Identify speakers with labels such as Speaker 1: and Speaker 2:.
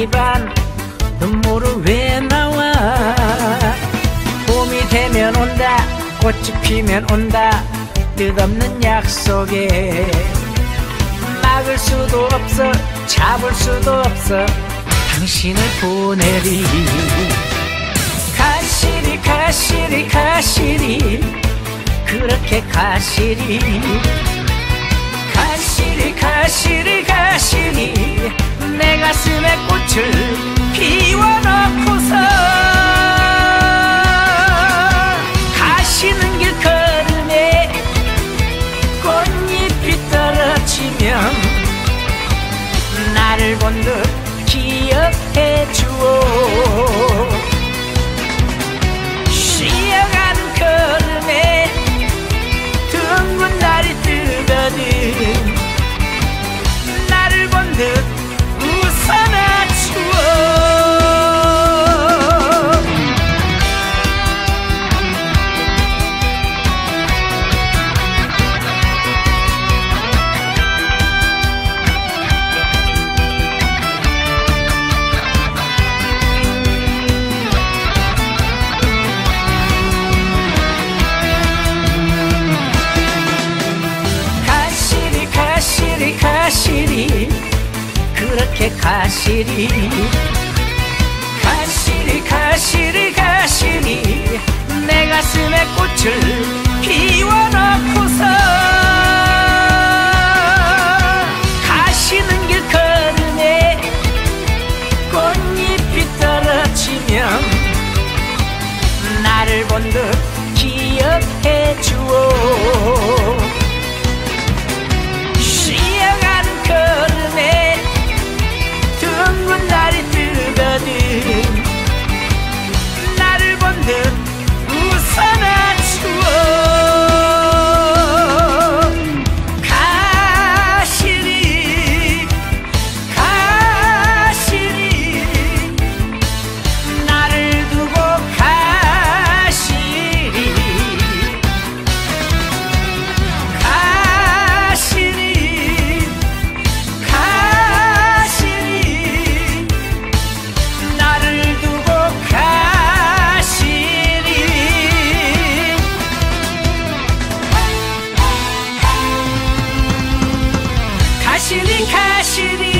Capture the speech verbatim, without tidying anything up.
Speaker 1: 반 눈물은 왜 나와. 봄이 되면 온다, 꽃이 피면 온다, 뜻없는 약속에 막을 수도 없어, 잡을 수도 없어, 당신을 보내리. 가시리 가시리 가시리, 그렇게 가시리. 가시리 가시리 가시리, 내 가슴에 꽃을 피워놓고서 가시는 길걸음에 꽃잎이 떨어지면 나를 본 듯 기억해 주오. 쉬어가는 걸음에 둥근 달이 뜨거든 나를 본 듯 웃어나 주오. 가시리, 그렇게 가시리. 가시리 가시리 가시리, 내 가슴에 꽃을 피워놓고서 가시는 길걸음에 꽃잎이 떨어지면 나를 본 듯 기억해 주오. 쉬어가는 걸음에 둥근 달이 뜨거든 나를 본 듯 웃어나 주오. 가시리 가시리, 나를 두고 가시리. 가시리 가시리, 나를 두고 가시리. 가시리 가시리